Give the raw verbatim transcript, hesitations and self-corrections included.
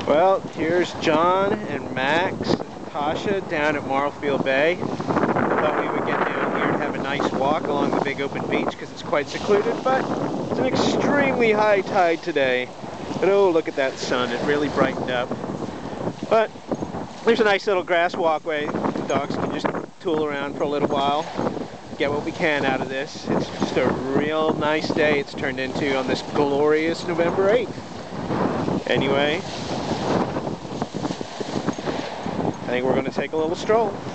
Well, here's John and Max and Tasha down at Marlfield Bay. I thought we would get down here and have a nice walk along the big open beach because it's quite secluded, but it's an extremely high tide today. But oh, look at that sun, it really brightened up. But there's a nice little grass walkway. The dogs can just tool around for a little while, get what we can out of this. It's just a real nice day it's turned into on this glorious November eighth. Anyway, I think we're going to take a little stroll.